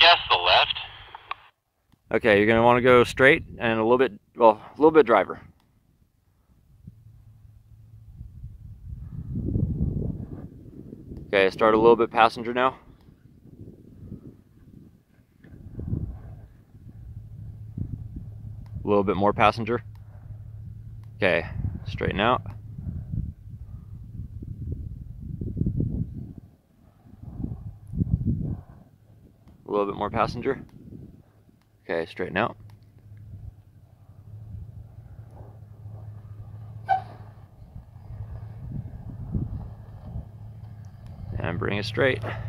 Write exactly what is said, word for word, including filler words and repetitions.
guess the left. Okay, you're going to want to go straight and a little bit, well, a little bit driver. Okay, start a little bit passenger now. A little bit more passenger. Okay, straighten out. A little bit more passenger. Okay, straighten out. And bring it straight.